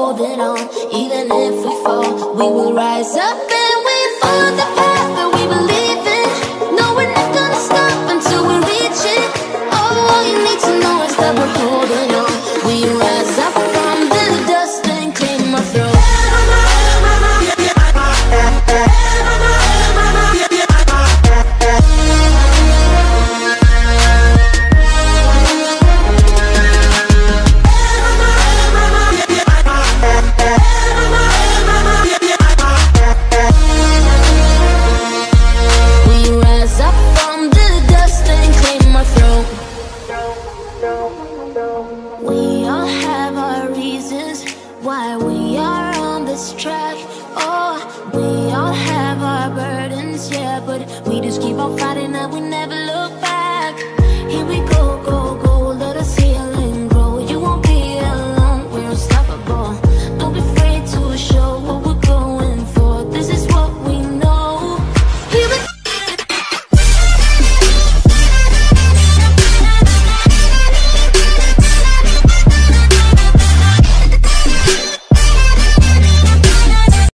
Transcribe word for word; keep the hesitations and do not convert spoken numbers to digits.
holding on. Even if we fall, we will rise up and we follow the path that we believe in. No, we're not gonna stop until we reach it. Oh, all you need to know is that we're holding on. We rise up from the dust and claim our throne. We all have our reasons why we are on this track. Oh, we all have our burdens, yeah, but we just keep on fighting and we never look back. Here we go, go, go, let us heal and grow. You won't be alone, we're unstoppable. Don't be